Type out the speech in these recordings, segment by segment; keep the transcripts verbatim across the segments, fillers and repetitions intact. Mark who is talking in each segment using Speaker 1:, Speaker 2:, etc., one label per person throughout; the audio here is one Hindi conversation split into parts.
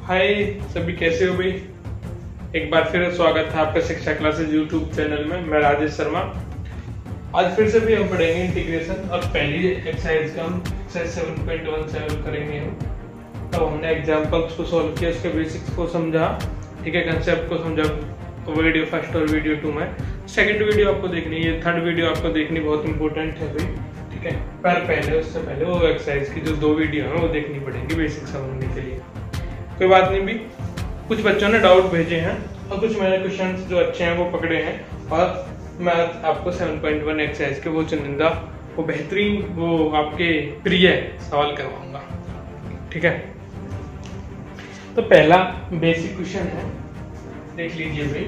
Speaker 1: हाय सभी, कैसे हो भाई। एक बार फिर स्वागत है आपका शिक्षा क्लासेस यूट्यूब चैनल में। मैं राजेश शर्मा। आज फिर से भी हम पढ़ेंगे इंटीग्रेशन और पहली एक्सरसाइज का हम exercise seven point one seven करेंगे हम। तो हमने एग्जांपल्स को सॉल्व किया, उसके बेसिक्स को समझा, ठीक है, कंसेप्ट को समझा वीडियो फर्स्ट और वीडियो टू में। सेकंड वीडियो आपको देखनी है, थर्ड वीडियो आपको देखनी बहुत इंपॉर्टेंट है भाई, ठीक है। पर पहले उससे पहले वो एक्सरसाइज की जो दो वीडियो है वो देखनी पड़ेगी बेसिक समझने के लिए। कोई बात नहीं भी, कुछ बच्चों ने डाउट भेजे हैं और कुछ मैंने क्वेश्चंस जो अच्छे हैं वो पकड़े हैं और मैं आपको सेवन पॉइंट वन एक्सरसाइज के वो चुनिंदा वो बेहतरीन वो आपके प्रिय सवाल करवाऊंगा, ठीक है। तो पहला बेसिक क्वेश्चन है, देख लीजिए भाई।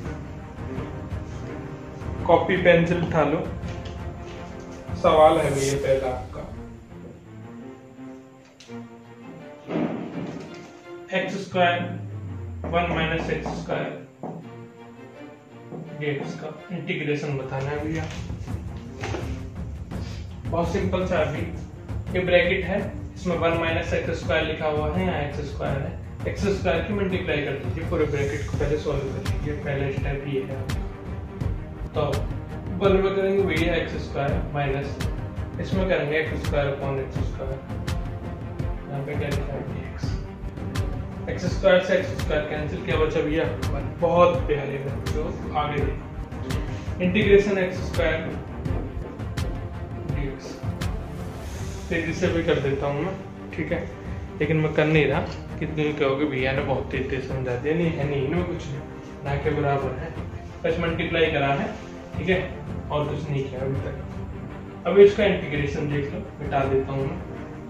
Speaker 1: कॉपी पेंसिल उठा लो। सवाल है भैया पहला आपका, X square one minus X square DX का इंटीग्रेशन बताना है भैया। बहुत सिंपल सा अभी ये ब्रैकेट है, इसमें वन माइनस एक्स स्क्वायर लिखा हुआ है, यहाँ एक्स स्क्वायर है। एक्स स्क्वायर की मल्टीप्लाई कर दीजिए, पूरे ब्रैकेट को पहले सॉल्व कर लीजिए। पहला स्टेप ये है। तो वन में करेंगे भैया एक्स स्क्वायर माइनस, इसमें करेंगे X square upon X square, यहाँ पे क्या लिखा है डीएक्स। एक्स स्क्वायर से एक्स स्क्वायर कैंसिल, क्या बचा भैया वन। बहुत प्यारे बच्चों, आगे देखो इंटीग्रेशन एक्स स्क्वायर डीएक्स। तेजी से भी कर देता हूँ मैं, ठीक है, लेकिन मैं कर नहीं रहा। कितने कहोगे भैया ने बहुत तेज तेज समझा दिया। नहीं है, नहीं इनमें कुछ नहीं, ना के बराबर है, बस मल्टीप्लाई करा है, ठीक है, और कुछ नहीं किया अभी तक। अब इसका इंटीग्रेशन देख लो, मिटा देता हूँ मैं।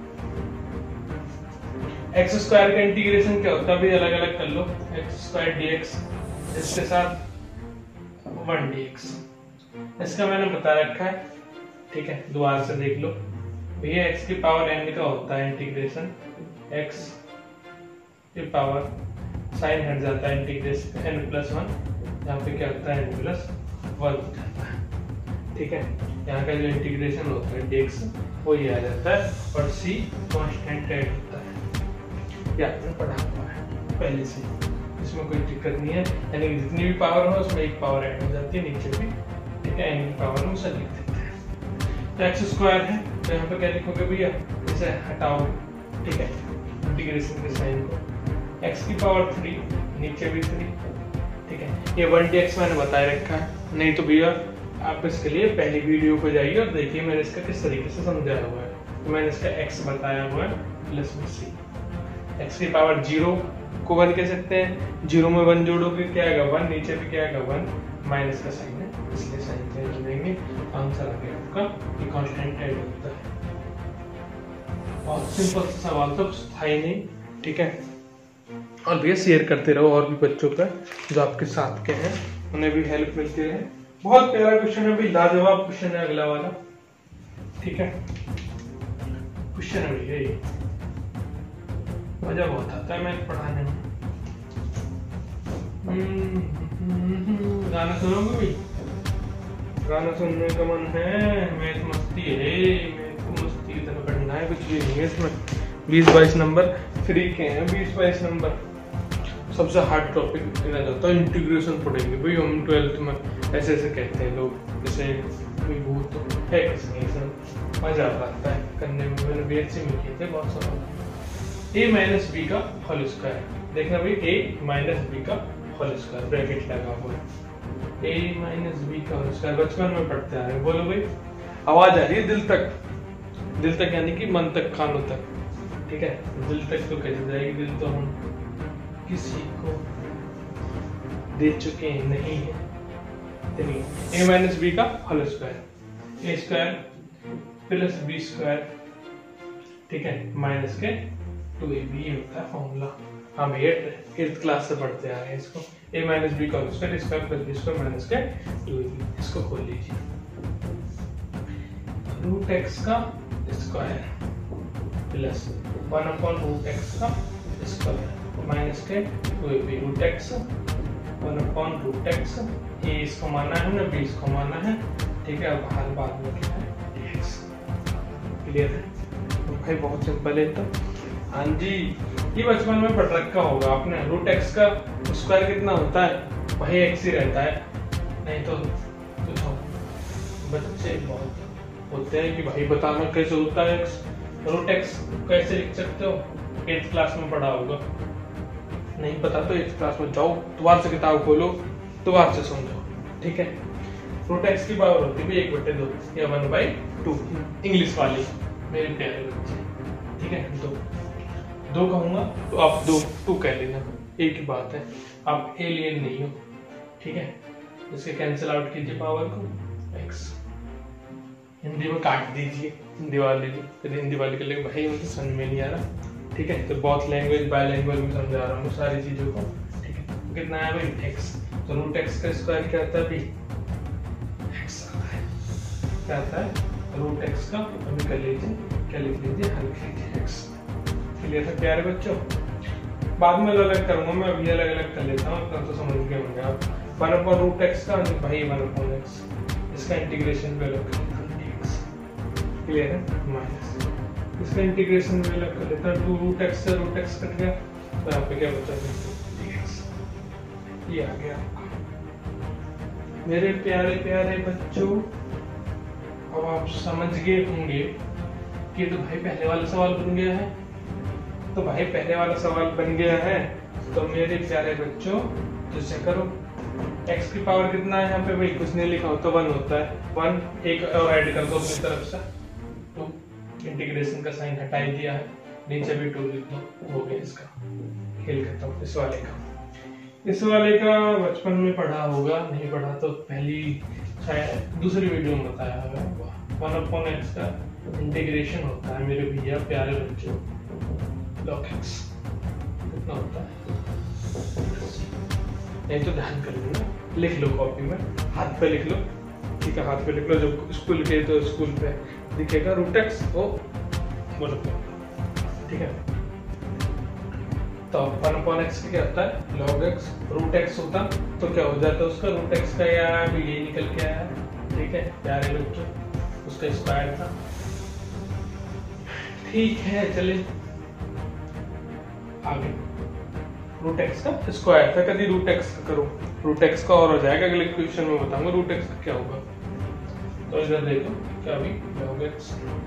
Speaker 1: एक्स स्क्वायर का इंटीग्रेशन क्या होता है भी, अलग अलग कर लो। एक्स स्क्वायर डीएक्स, इसके साथ वन डीएक्स, इसका मैंने बता रखा है, ठीक है। दोबारा से देख लो भैया, एक्स की पावर एन का होता है इंटीग्रेशन, एक्स की पावर साइन हट जाता है इंटीग्रेशन एन प्लस वन, यहाँ पे क्या होता है एन प्लस वन हो जाता है, ठीक है। यहाँ का जो इंटीग्रेशन होता है डीएक्स वो ये आ जाता है और सी कांस्टेंट ऐड होता है, या आपने पढ़ा हुआ है पहले से, इसमें कोई दिक्कत नहीं है। यानी जितनी भी पावर हो उसमें एक पावर ऐड हो जाती है नीचे भी, ठीक है। एन की पावर में उसे लिख देते हैं। तो एक्स स्क्वायर है, तो यहाँ पे क्या लिखोगे भैया, इसे हटाओ, ठीक है, इंटीग्रेशन के साइन को। एक्स की पावर थ्री, नीचे भी थ्री, ठीक है। ये वन डीएक्स मैंने बताया रखा है, नहीं तो भैया आप इसके लिए पहली वीडियो को जाइए और देखिए मैंने इसका किस तरीके से समझाया हुआ है। तो मैंने इसका एक्स बताया हुआ है प्लस में सी। एक्स की पावर जीरो को वन कह सकते हैं, जीरो में वन जोड़ोगे क्या आएगा वन, नीचे भी क्या आएगा वन, माइनस का साइन है इसलिए साइन चेंज हो जाएंगे। आंसर आ गया आपका, ये कांस्टेंट ऐड होता है। और सिंपल सवाल तो था ही नहीं, ठीक है। और भैया शेयर करते रहो और भी बच्चों का जो आपके साथ के हैं, उन्हें भी हेल्प मिलती है। बहुत प्यारा क्वेश्चन है भाई, लाजवाब क्वेश्चन है अगला वाला, ठीक है। क्वेश्चन है भैया ये, मजा बहुत आता है मैथ पढ़ाने में। गाना सुनोगे भाई? गाना सुनने का मन है, मैथ मस्ती है, मैथ को मस्ती की तरह पढ़ना है, कुछ भी नहीं है इसमें। बीस बाईस नंबर फ्री के हैं, बीस बाईस नंबर। सबसे हार्ड टॉपिक गिना जाता है इंटीग्रेशन पढ़ेंगे भाई हम ट्वेल्थ में, ऐसे ऐसे कहते हैं लोग, जैसे कोई भूत है कुछ नहीं, सब मजा आता है करने में। मैंने बीएससी में किए थे बहुत सारा। a माइनस बी का होल स्क्वायर, देखना भाई a माइनस बी का होल स्क्वायर ब्रैकेट लगा हुआ है। a माइनस बी का होल स्क्वायर बचपन में पढ़ते आ रहे हैं। बोलो भाई, आवाज आ रही है दिल तक, दिल तक यानी कि मन तक, कानों तक, ठीक है। दिल तक तो कैसे जाएगी, दिल तो हम किसी को दे चुके नहीं है। a माइनस बी का whole square, a square plus B square, ठीक है, माइनस के टू ए बी होता है फॉर्मूला। हम एट्थ क्लास से पढ़ते आ रहे हैं इसको। a माइनस बी का square, square plus B square minus के टू ए बी, इसको खोल लीजिए। रूट एक्स का square plus one upon root X का स्क्वायर माइनस के two A B, root X one upon root X, A इसको माना है हमने, बी इसको माना है, ठीक है। अब हर बाद में क्या है डीएक्स, क्लियर है। तो भाई बहुत सिंपल है। तो हाँ जी, ये बचपन में पढ़ रखा होगा आपने। रूट एक्स का स्क्वायर कितना होता है, वही एक्स ही रहता है। नहीं तो तो बच्चे बहुत होते हैं कि भाई बताना कैसे होता है एक्स, रूट एक्स कैसे लिख सकते हो। एट्थ क्लास में पढ़ा होगा, नहीं पता तो एट्थ क्लास में जाओ, दोबारा से किताब खोलो, दोबारा से समझो। ठीक है, रूट एक्स की पावर होती है एक बटे दो या वन बाई टू, इंग्लिश वाली मेरे प्यारे बच्चे। ठीक है, दो दो कहूंगा तो आप दो टू कह लेना, एक ही बात है, आप एलियन नहीं हो। ठीक है, इसके कैंसिल आउट कीजिए पावर को, एक्स हिंदी में काट दीजिए, हिंदी वाले फिर हिंदी वाले के लिए भाई मुझे समझ में नहीं आ रहा। ठीक है, तो बहुत लैंग्वेज बाय लैंग्वेज में समझा रहा हूँ सारी चीजों को। ठीक है, तो कितना है भाई एक्स, तो रूट एक्स का स्क्वायर क्या आता है भाई, एक्स आता है। क्या आता है, रूट एक्स का, अभी कर लीजिए, क्या लिख लीजिए, हल लिख लीजिए एक्स। क्लियर है प्यारे बच्चों, बाद में अलग अलग करूंगा मैं, अभी अलग अलग कर लेता हूँ, तब तो समझ गए होंगे आप। वन अपॉन रूट एक्स का भाई वन अपॉन एक्स, इसका इंटीग्रेशन भी अलग कर लेता हूँ डीएक्स। क्लियर है, माइनस इसका इंटीग्रेशन भी अलग कर लेता हूँ, टू रूट एक्स से रूट एक्स कट गया, तो यहाँ पे क्या बचा डीएक्स, ये आ गया मेरे प्यारे प्यारे बच्चों। अब आप समझ गए होंगे कि तो भाई पहले वाला सवाल बन गया है, तो भाई पहले वाला सवाल बन गया है, तो मेरे प्यारे बच्चों जैसे करो, x की पावर कितना है यहाँ पे भाई, कुछ नहीं लिखा हो तो वन होता है, वन एक और ऐड कर दो अपनी तरफ से, तो इंटीग्रेशन का साइन हटा ही दिया है, नीचे भी टू लिख दो, हो गया इसका खेल खत्म। इस वाले का इस वाले का बचपन में पढ़ा होगा, नहीं पढ़ा तो पहली शायद दूसरी वीडियो में बताया होगा। वन अपॉन एक्स का इंटीग्रेशन होता है मेरे भैया प्यारे बच्चों, लॉग एक्स कितना होता है, नहीं तो ध्यान कर लेना, लिख लो कॉपी में, हाथ पे लिख लो। ठीक है, हाथ पे लिख लो, जब स्कूल के तो स्कूल पे दिखेगा रूट एक्स, वो बोलो। ठीक है, तो वन अपॉन एक्स क्या होता है, लॉग एक्स, रूट एक्स होता तो क्या हो जाता है उसका, रूट एक्स का या ये निकल के आया। ठीक है प्यारे बच्चों, उसका स्क्वायर था। ठीक है, चलिए आगे, रूट एक्स का स्क्वायर था, कभी रूट एक्स का करो, रूट एक्स का और हो जाएगा, अगले क्वेश्चन में बताऊंगा रूट एक्स का क्या होगा। तो इधर देखो क्या भी लॉग एक्स,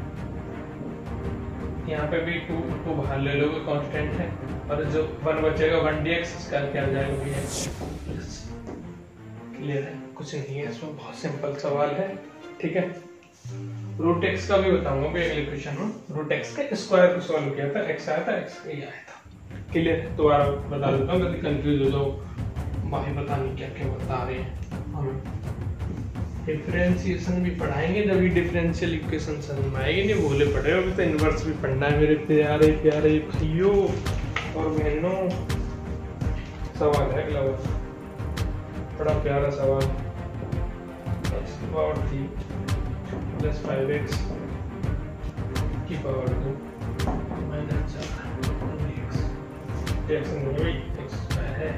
Speaker 1: यहाँ पे भी टू टू बाहर ले लोगे, कांस्टेंट है, और जो वन बचेगा वन डी एक्स, इसका क्या आ जाएगा भी एक्स। क्लियर है, कुछ नहीं है इसमें, बहुत सिंपल सवाल है। ठीक है, रूट एक्स का भी बताऊंगा भी अगले क्वेश्चन में, रूट एक्स का स्क्वायर को सॉल्व किया था, एक्स आया था, एक्स ये आया था। क्लियर है, दोबारा बता देता हूँ, कभी कंफ्यूज हो जाओ, भाई पता नहीं क्या क्या बता रहे हैं हमें। डिफरेंशिएशन भी पढ़ाएंगे जब ये डिफरेंशियल इक्वेशन समझ में आएगी, नहीं भूले पड़े हो, अभी तो इनवर्स भी पढ़ना है मेरे प्यारे प्यारे भाइयों और बहनों। सवाल है अगला, बड़ा प्यारा सवाल, एक्स की power three plus five X की पावर टू माइनस चार एक्स, एक्स नहीं एक्स है,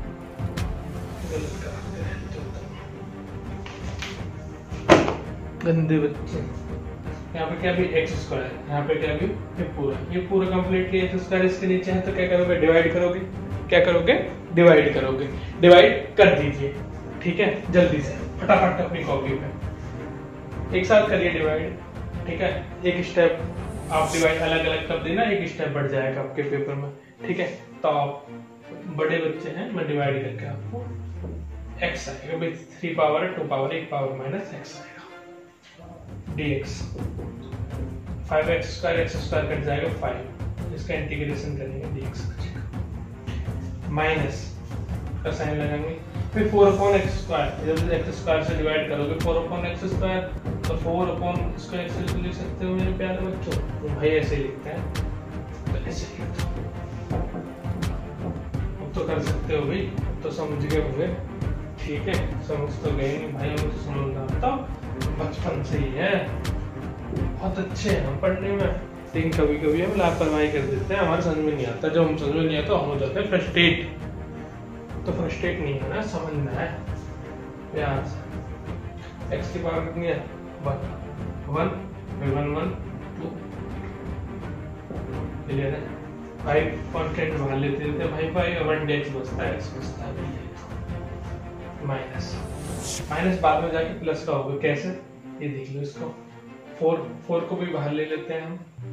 Speaker 1: गलत कराते हैं गंदे बच्चे। यहाँ पे क्या भी एक्स स्क्वायर, यहाँ पे क्या भी ये पूरा, ये पूरा कंप्लीटली एक्स स्क्वायर इसके नीचे है, तो क्या करोगे, डिवाइड करोगे, क्या करोगे, डिवाइड करोगे, डिवाइड कर दीजिए। ठीक है, जल्दी से फटाफट अपनी कॉपी पे एक साथ करिए डिवाइड। ठीक है, एक स्टेप आप डिवाइड अलग अलग कर देना, एक स्टेप बढ़ जाएगा आपके पेपर में। ठीक है, तो आप बड़े बच्चे हैं, मैं डिवाइड करके आपको एक्स आएगा भाई, थ्री पावर टू पावर एक पावर माइनस एक्स आएगा dx, five X square X square cut जाएगा फाइव, इसका इंटीग्रेशन करेंगे dx बचेगा, माइनस का साइन लगाएंगे, फिर फोर अपॉन एक्स स्क्वायर, जब एक्स स्क्वायर से डिवाइड करोगे फोर अपॉन एक्स स्क्वायर, तो फोर अपॉन इसको एक्स से लिख सकते हो मेरे प्यारे बच्चों, तो भाई ऐसे ही लिखते हैं, तो ऐसे ही लिखते हो, अब तो कर सकते हो भाई, अब तो समझ गए होंगे। ठीक है, समझ तो गए नहीं भाई, हमें तो समझना आता बचपन से ही है, बहुत अच्छे हैं हम पढ़ने में, लेकिन कभी कभी हम लापरवाही कर देते हैं, हमारे समझ में नहीं आता, जब हम समझ में नहीं आता हम हो जाते हैं फ्रस्ट्रेट, तो फ्रस्ट्रेट नहीं है ना, समझना है प्यार से। एक्स की पावर कितनी है, one, one one one two, clear है, भाई कॉन्स्टेंट बाहर लेते थे भाई भाई वन डी एक्स बचता है, एक्स बचता है माइनस माइनस बाद में जाके प्लस का होगा। कैसे, ये देख लो इसको, फोर फोर को भी बाहर ले लेते हैं हम,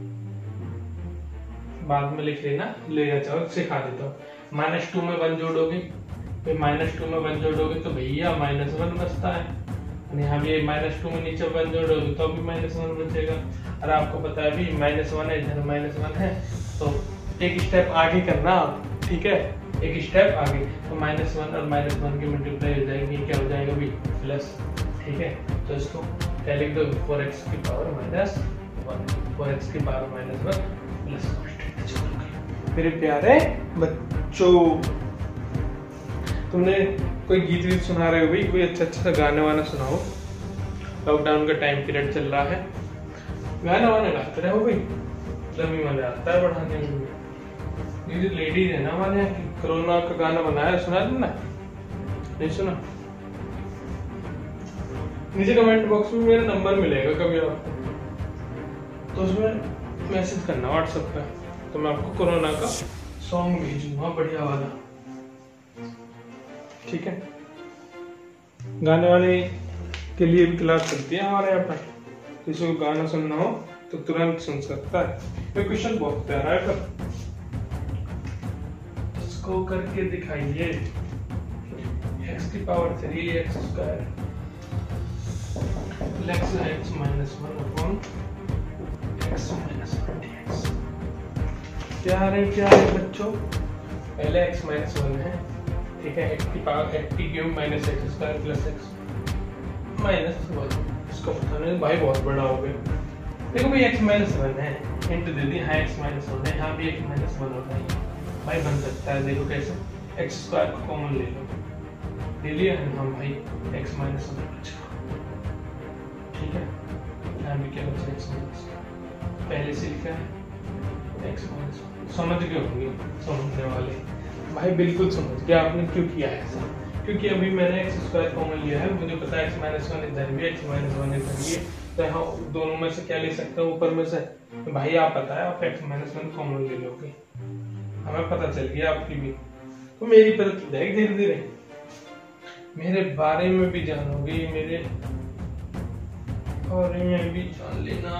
Speaker 1: बाद में लिख लेना, लेगा चाहो सिखा देता हूँ। माइनस टू में वन जोड़ोगे, फिर माइनस टू में वन जोड़ोगे तो भैया माइनस वन बचता है। यहाँ भी माइनस टू में नीचे वन जोड़ोगे तो भी माइनस वन बचेगा। और आपको पता है भी माइनस वन है, इधर माइनस वन है, तो एक स्टेप आगे करना आप, ठीक है, एक स्टेप आगे। तो माइनस वन और माइनस वन की मल्टीप्लाई हो जाएगी, क्या हो जाएगा भी प्लस, ठीक है। तो इसको क्या लिख दो, फोर एक्स की power minus one, four X की power minus one plus constant. मेरे प्यारे बच्चों, तुमने कोई गीत वीत सुना रहे हो भाई, कोई अच्छा अच्छा गाना वाना सुनाओ। लॉकडाउन का टाइम पीरियड चल रहा है, गाना वाना गाते रहो भाई, लम्बी मजा आता है बढ़ाने में। ये जो लेडीज है ना हमारे यहाँ की, कोरोना का गाना बनाया, सुना देना, नहीं सुना? नीचे कमेंट बॉक्स में मेरा नंबर मिलेगा कभी आपको, तो उसमें मैसेज करना व्हाट्सएप पे, तो मैं आपको कोरोना का सॉन्ग भेजूंगा बढ़िया वाला, ठीक है। गाने वाले के लिए भी क्लास चलती है हमारे यहाँ पर, किसी को गाना सुनना हो तो तुरंत सुन सकता है। ये क्वेश्चन बहुत प्यारा है, पर इसको करके दिखाइए। x की power three X square X X minus one upon X minus one D X. क्या है क्या है बच्चों, पहले x माइनस वन है, ठीक है, x की पावर x की cube minus X square plus X minus one. इसको पता नहीं भाई, बहुत बड़ा हो गया। देखो भाई x माइनस वन है, हिंट दे दी, हाँ x माइनस वन है, यहाँ भी x माइनस वन होता है भाई, बन सकता है। देखो कैसे, एक्स स्क्वायर को कॉमन ले लो, ले लिया है ना भाई, x माइनस वन बचा, ठीक है। यहाँ भी क्या बचा, x माइनस पहले से लिखा है x माइनस वन। समझ गए होंगे समझने वाले भाई, बिल्कुल समझ गया आपने क्यों किया है ऐसा, क्योंकि अभी मैंने एक्स स्क्वायर कॉमन लिया है, मुझे पता है एक्स माइनस वन इधर भी, एक्स माइनस वन इधर भी, तो यहाँ दोनों में से क्या ले सकते हो, ऊपर में से तो भाई आप पता है आप एक्स माइनस वन कॉमन ले लोगे, हमें पता चल गया आपकी भी, तो मेरी पता जाएगी धीरे धीरे, मेरे बारे में भी जानोगे, मेरे बारे में भी जान लेना।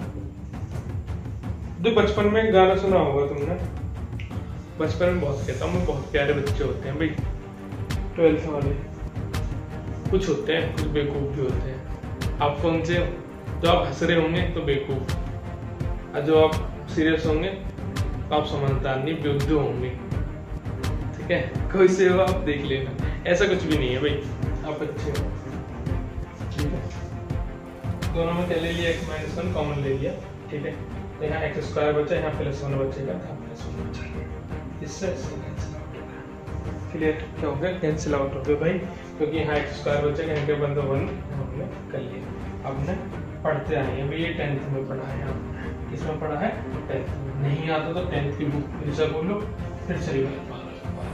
Speaker 1: जो बचपन में गाना सुना होगा तुमने, बचपन में बहुत कहता हूँ, बहुत प्यारे बच्चे होते हैं भाई ट्वेल्थ वाले, कुछ होते हैं कुछ बेवकूफ भी होते हैं। आप कौन से, जो आप हंस रहे होंगे तो बेवकूफ, और जो आप सीरियस होंगे तो आप समझदार नहीं बेवकूफ होंगे, ठीक है। कोई से हो आप देख लेना, ऐसा कुछ भी नहीं है भाई, आप अच्छे हो, ठीक है। दोनों में क्या ले लिया, एक्स माइनस वन कॉमन ले लिया, ठीक है। तो यहाँ एक्स स्क्वायर बचा, यहाँ प्लस वन बचेगा, यहाँ प्लस वन बचा, इससे इससे कैंसिल आउट होगा, क्लियर। क्या हो गया, कैंसिल आउट हो गया भाई, क्योंकि यहाँ एक्स स्क्वायर बचा, यहाँ के बंद वन हमने कर लिया। हमने पढ़ते आए हैं भाई, ये टेंथ में पढ़ा है आपने, किसमें पढ़ा है, टेंथ में। नहीं आता तो टेंथ की बुक फिर से बोलो, फिर से रिवाइज मारो।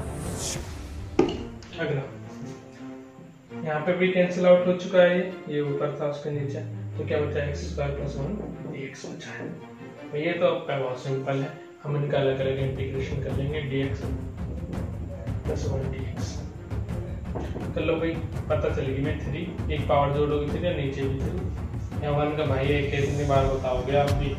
Speaker 1: अगला यहाँ पे भी कैंसिल आउट हो चुका है, ये ऊपर था उसके नीचे, तो क्या बचा, X square plus one D X बचा है। ये तो आपका बहुत सिंपल है, हम इनका अलग अलग इंटीग्रेशन कर लेंगे, D X plus one D X कर लो भाई, पता चलेगी मैं थ्री, एक पावर जोड़ोगे थ्री, नीचे भी थ्री, यहाँ वन का भाई एक कितनी बार बताओगे आप भी,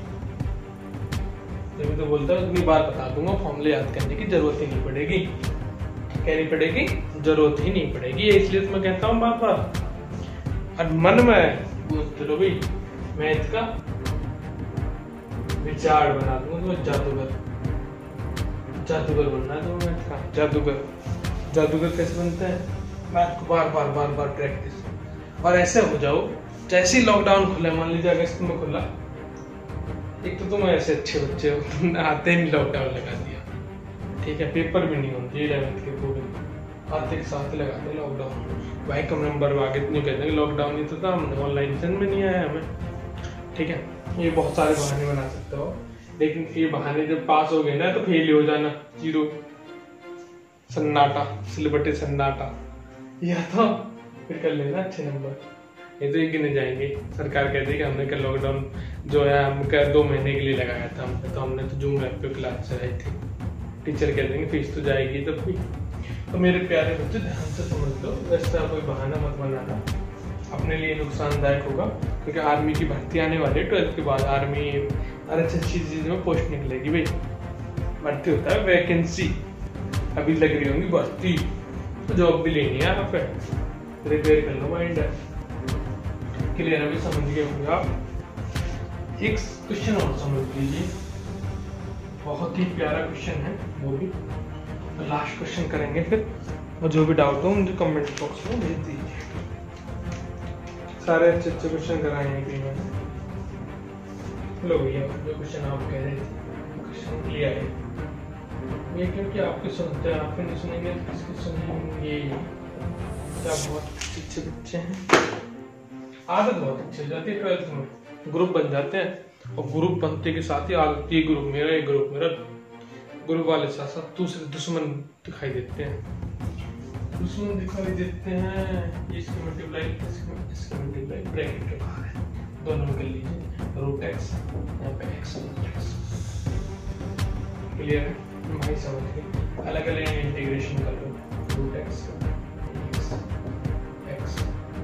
Speaker 1: जब तो बोलता हूँ इतनी बार बता दूंगा, फॉर्मूले याद करने की जरूरत ही नहीं पड़ेगी, क्या नहीं पड़ेगी, जरूरत ही नहीं पड़ेगी, इसलिए तो मैं कहता हूँ बार बार। और मन में चलो भाई, मैथ का विचार बना दूंगा, तो जादूगर जादूगर बनना है, तो मैथ का जादूगर। जादूगर कैसे बनते हैं, मैथ को बार बार बार बार प्रैक्टिस, और ऐसे हो जाओ जैसे ही लॉकडाउन खुला, मान लीजिए अगस्त में खुला, एक तो तुम ऐसे अच्छे बच्चे हो, आते नहीं लॉकडाउन लगा दिया, ठीक है, पेपर भी नहीं होते इलेवेंथ के पूरे, आते के साथ लगाते लॉकडाउन, भाई कम नंबर आगे नहीं कहते लॉकडाउन नहीं तो था, हमने ऑनलाइन सेशन में नहीं आया हमें, ठीक है। ये बहुत सारे बहाने बना सकते हो, लेकिन ये बहाने जब पास हो गए ना तो फेल हो जाना, जीरो सन्नाटा, सिलबटे सन्नाटा, या तो फिर कर लेना अच्छे नंबर, ये तो एक गिने जाएंगे। सरकार कहती है कि हमने कल लॉकडाउन जो है हम क्या दो महीने के लिए लगाया था हमने, तो हमने तो जूम ऐप पे क्लास चलाई थी। टीचर कह देंगे फीस तो जाएगी तब भी। तो मेरे प्यारे बच्चे ध्यान से समझ लो, वैसा कोई बहाना मत बनाना, अपने लिए नुकसानदायक होगा। क्योंकि आर्मी की भर्ती आने वाली है, ट्वेल्थ के बाद आर्मी हर अच्छी अच्छी चीज में पोस्ट निकलेगी भाई। भर्ती होता है वैकेंसी, अभी लग रही होंगी भर्ती, तो जॉब भी लेनी है आप, प्रिपेयर कर लो माइंड। क्लियर अभी समझ गए होंगे आप। एक क्वेश्चन और समझ लीजिए, बहुत ही प्यारा क्वेश्चन है वो भी, तो लास्ट क्वेश्चन करेंगे फिर, और जो भी डाउट हो मुझे कमेंट बॉक्स में भेज दीजिए। सारे अच्छे अच्छे क्वेश्चन कराएंगे कि मैंने। लो भैया जो क्वेश्चन आप कह रहे थे क्वेश्चन क्लियर है ये, क्योंकि आपके सुनते हैं, आपके नहीं सुनेंगे तो किसके सुनेंगे। क्या बहुत अच्छे बच्चे हैं, आदत बहुत अच्छी हो जाती है ट्वेल्थ में, ग्रुप बन जाते हैं, और ग्रुप बनते के साथ ही आदत, ये ग्रुप मेरा, ये ग्रुप मेरा, ग्रुप वाले साथ साथ दूसरे दुश्मन दिखाई देते हैं, दुश्मन दिखाई देते हैं। इसकी मल्टीप्लाई इसकी मल्टीप्लाई ब्रैकेट के बाहर है, दोनों निकल लीजिए, रूट एक्स यहाँ पे एक्स रूट एक्स। क्लियर है, भाई समझ गए। अलग अलग इंटीग्रेशन कर लो, root X X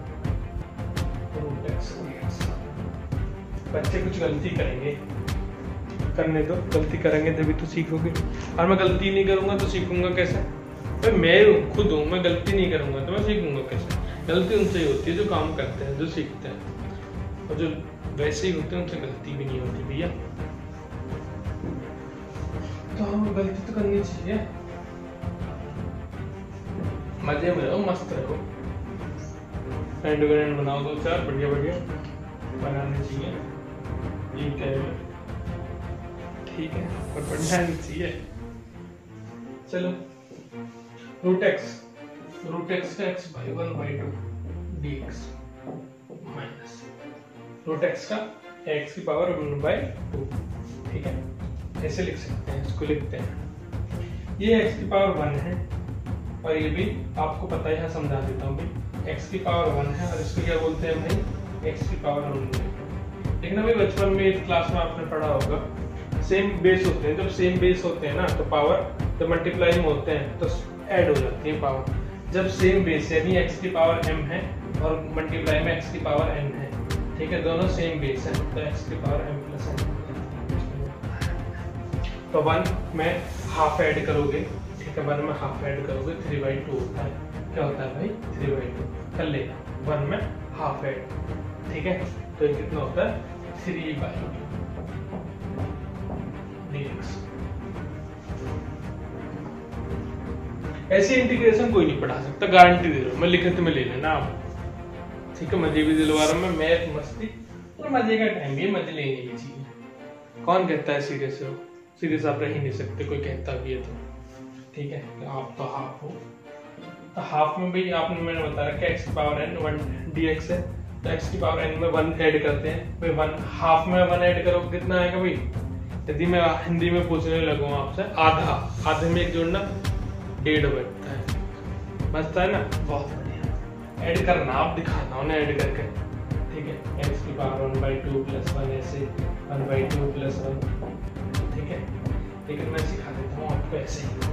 Speaker 1: root X X. बच्चे कुछ गलती करेंगे, करने दो, गलती करेंगे तभी तो सीखोगे। और मैं गलती नहीं करूंगा तो सीखूंगा कैसे? तो मैं खुद हूँ, मैं गलती नहीं करूंगा तो मैं सीखूंगा कैसे? गलती उनसे ही होती है जो काम करते हैं, जो सीखते हैं, और जो वैसे ही होते हैं उनसे गलती भी नहीं होती भैया। तो हमें गलती तो करनी चाहिए, मजे में रहो, मस्त रहो, फ्रेंड व्रेंड बनाओ दो चार बढ़िया बढ़िया बनाने चाहिए, ये क्या है ठीक है, पर बढ़िया नहीं चाहिए। चलो रूट एक्स रूट एक्स का X by one by two D X minus root X का एक्स की पावर वन बाई टू, ठीक है, ऐसे लिख सकते हैं, इसको लिखते हैं। ये एक्स की पावर वन है, और ये भी आपको पता है, समझा देता हूँ भाई। एक्स की पावर वन है, और इसको क्या बोलते हैं भाई? एक्स की पावर वन। लेकिन अभी बचपन में एट क्लास में आपने पढ़ा होगा, सेम बेस होते हैं, जब सेम बेस होते हैं ना तो पावर जब मल्टीप्लाई में होते हैं तो ऐड हो जाती है पावर। जब सेम बेस यानी एक्स की पावर m है और मल्टीप्लाई में x की पावर n है, ठीक है, दोनों सेम बेस है, तो x की पावर m प्लस n। तो वन में हाफ ऐड करोगे, ठीक है, वन में हाफ ऐड करोगे, थ्री बाई टू होता है। क्या होता है भाई? थ्री बाई टू कर लेना, वन में हाफ ऐड, ठीक है, तो ये कितना होता है? Three by D X. ऐसे इंटीग्रेशन कोई नहीं पढ़ा सकता, गारंटी दे रहा हूं मैं, लिखित में ले लेना आप, ठीक है। मजे भी दिलवा रहा हूं मैं, मैथ मस्ती और मजे का टाइम भी, मजे लेने की चीज। कौन कहता है सीरियस हो? सीरियस आप रह ही नहीं सकते, कोई कहता भी है तो, ठीक है। तो आप तो हाफ हो, तो हाफ में भी आपने मैंने बता रखा है एक्स की power N one D X है, तो एक्स की पावर एन में वन ऐड करते हैं भाई, वन हाफ में वन ऐड करो कितना आएगा भाई? यदि मैं हिंदी में पूछने लगूँ आपसे, आधा, आधे में एक जोड़ना डेढ़ बैठता है, बचता है ना, बहुत बढ़िया। ऐड करना, आप दिखाना उन्हें ऐड करके, ठीक है। एक्स की power one by two plus one, ऐसे one by two plus one, ठीक है। लेकिन मैं सिखा देता हूँ आपको ऐसे ही,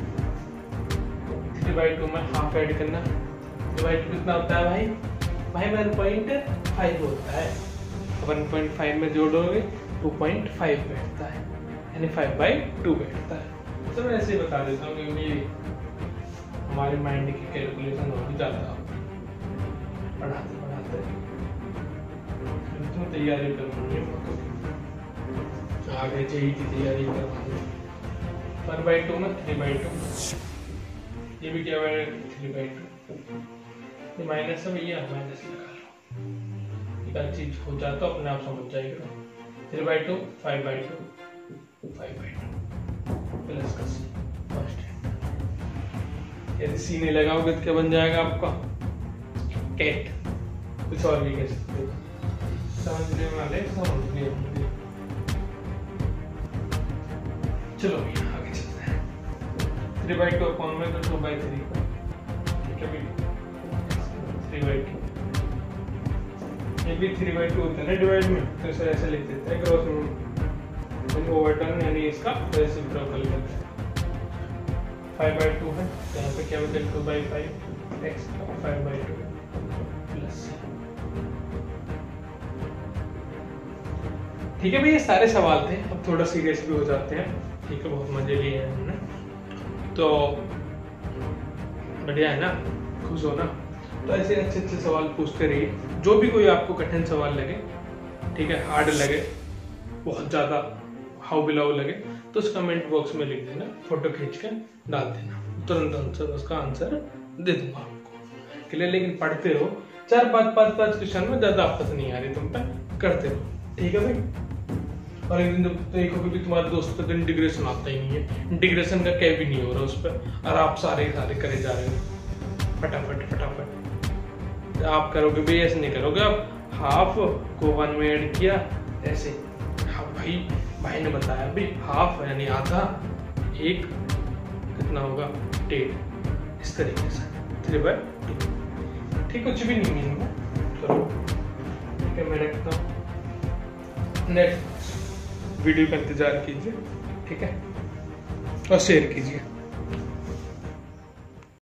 Speaker 1: थ्री बाई टू में हाफ ऐड करना, थ्री बाई टू कितना होता है भाई? भाई वन पॉइंट फाइव होता है, वन पॉइंट फाइव में जोड़ोगे टू पॉइंट फाइव बैठता है, यानी फाइव बाई टू बैठता है। तो मैं ऐसे ही बता देता हूँ क्योंकि हमारे माइंड की कैलकुलेशन हो भी जाता है पढ़ाते पढ़ाते। तो तैयारी करनी है, आगे जेई की तैयारी करवानी है। वन बाई टू में थ्री बाई टू, ये भी क्या है? थ्री बाई टू, ये माइनस है भैया, माइनस लगा लो, एक चीज हो जाता अपने आप समझ जाएगा। Three by two, five by two, five by two plus का सी फर्स्ट। यदि सी नहीं लगाओगे तो क्या बन जाएगा आपका? कैट, कुछ और भी कह सकते हो, समझने वाले समझ लिए होंगे। चलो भैया आगे चलते हैं। थ्री बाई टू अपॉन में तो टू बाई थ्री, ठीक है भाई, थ्री बाई टू ये भी थ्री बाई टू होता है ना डिवाइड में, तो इसे ऐसे लिख देते हैं क्रॉस में ओवरटर्न, यानी इसका रेसिप्रोकल करते हैं। फाइव बाई टू है, यहाँ पे क्या बचेगा two by five X five by two plus. ठीक है भाई, ये सारे सवाल थे, अब थोड़ा सीरियस भी हो जाते हैं। ठीक है, बहुत मजे लिए हैं हमने, तो बढ़िया है ना, खुश हो ना। तो ऐसे अच्छे अच्छे सवाल पूछते रहिए, जो भी कोई आपको कठिन सवाल लगे, ठीक है, हार्ड लगे, बहुत ज्यादा हाउ बिलाउ लगे, तो उस कमेंट बॉक्स में लिख देना, फोटो खींच के डाल देना, तुरंत आंसर उसका आंसर दे दूंगा आपको। क्लियर? लेकिन पढ़ते रहो, चार पाँच पाँच पाँच क्वेश्चन में ज्यादा आपस नहीं आ रही तुम पे, करते रहो। ठीक है भाई? और एक दिन जब देखोगे कि तुम्हारे दोस्त को इंटीग्रेशन आता ही नहीं है, इंटीग्रेशन का क्या भी नहीं हो रहा उस पर, और आप सारे सारे करे जा रहे हो फटाफट फटाफट। आप करोगे भाई, ऐसे नहीं करोगे, आप हाफ को वन में ऐड किया ऐसे। हाँ भाई, भाई ने बताया भाई हाफ यानी आधा, एक कितना होगा डेढ़, इस तरीके से थ्री बाय टू। ठीक, कुछ भी नहीं मीनिंग है। चलो ठीक है, मैं रखता हूँ, नेक्स्ट वीडियो का इंतजार कीजिए, ठीक है, और शेयर कीजिए।